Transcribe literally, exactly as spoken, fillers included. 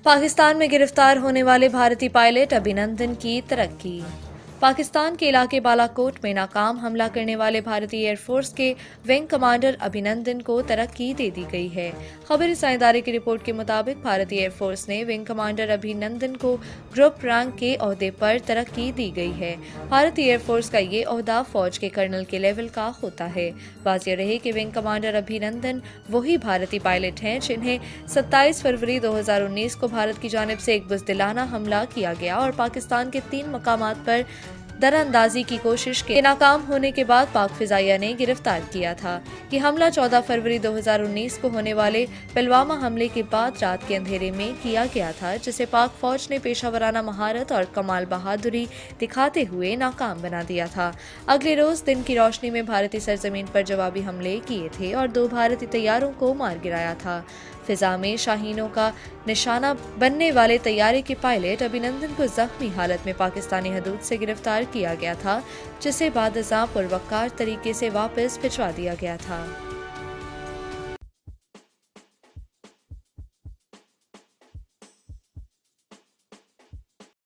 पाकिस्तान में गिरफ्तार होने वाले भारतीय पायलट अभिनंदन की तरक्की। पाकिस्तान के इलाके बालाकोट में नाकाम हमला करने वाले भारतीय एयरफोर्स के विंग कमांडर अभिनंदन को तरक्की दे दी गई है। खबरी साझेदारी की रिपोर्ट के मुताबिक भारतीय एयरफोर्स ने विंग कमांडर अभिनंदन को ग्रुप रैंक के ओहदे पर तरक्की दी गई है। भारतीय एयरफोर्स का ये ओहदा फौज के कर्नल के लेवल का होता है। वाज़ेह रहे कि विंग कमांडर अभिनंदन वही भारतीय पायलट हैं जिन्हें सत्ताईस फरवरी दो हजार उन्नीस को भारत की जानिब से एक बुज़दिलाना हमला किया गया और पाकिस्तान के तीन मकामात पर दरअंदाजी की कोशिश के नाकाम होने के बाद पाक फिजाइया ने गिरफ्तार किया था। ये हमला चौदह फरवरी दो हजार उन्नीस को होने वाले पुलवामा हमले के बाद रात के अंधेरे में किया गया था, जिसे पाक फौज ने पेशावराना महारत और कमाल बहादुरी दिखाते हुए नाकाम बना दिया था। अगले रोज दिन की रोशनी में भारतीय सरजमीन पर जवाबी हमले किए थे और दो भारतीय तैयारों को मार गिराया था। फिजा में शाहीनों का निशाना बनने वाले तैयारे के पायलट अभिनंदन को जख्मी हालत में पाकिस्तानी हदूद से गिरफ्तार किया गया था, जिसे बाद अज़ां पुरवकार तरीके से वापस भिजवा दिया गया था।